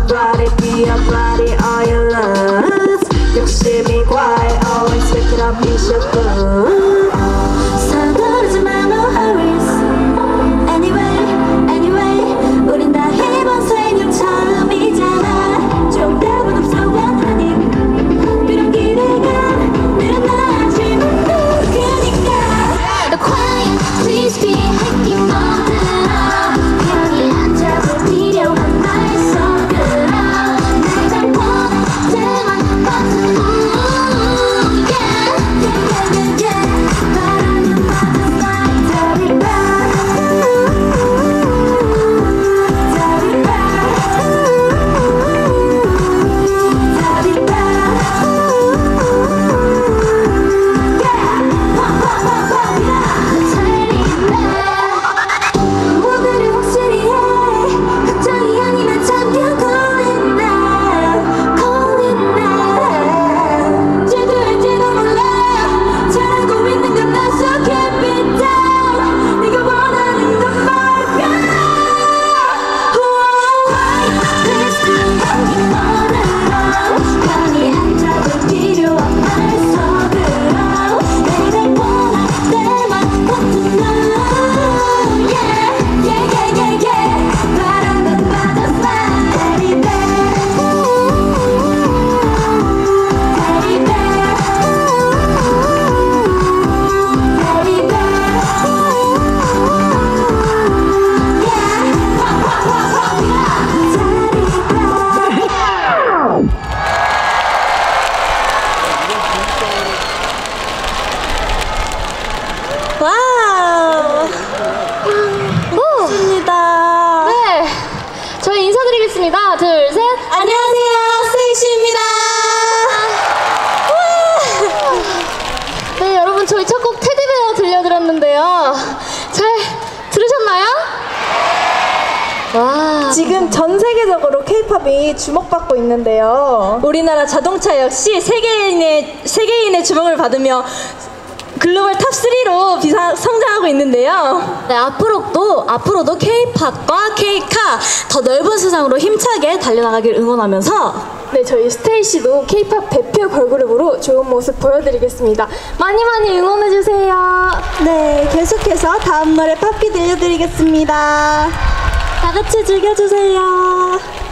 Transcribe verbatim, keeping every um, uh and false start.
body, be a body, all your love. 욕심이 과해, always pick it up, it's your boo. 서두르지만 no hurries. Anyway, anyway, 우린 다 이번 생일 처음이잖아. 좀 대본 없어 원하니 그런 기대가 늘어나지만 누구니까. The quiet, please be 하기 뭐들어. 편히 앉아볼 필요한 말 섞으러. 내가 원할 때만 버튼 ooh yeah yeah yeah yeah. 바라는 바다 fly dirty 와우! 좋습니다. 네, 저희 인사드리겠습니다. 둘, 셋. 안녕하세요, 스테이시입니다. 네, 여러분 저희 첫 곡 테디베어 들려드렸는데요. 잘 들으셨나요? 와. 지금 전 세계적으로 K-팝이 주목받고 있는데요. 우리나라 자동차 역시 세계인의 세계인의 주목을 받으며 글로벌 탑쓰리로 비상 성장하고 있는데요. 네, 앞으로도 앞으로도 K-팝과 K-카 더 넓은 세상으로 힘차게 달려나가길 응원하면서 네, 저희 스테이시도 K-팝 대표 걸그룹으로 좋은 모습 보여드리겠습니다. 많이 많이 응원해주세요. 네, 계속해서 다음 노래 팝기 들려드리겠습니다. 다 같이 즐겨주세요.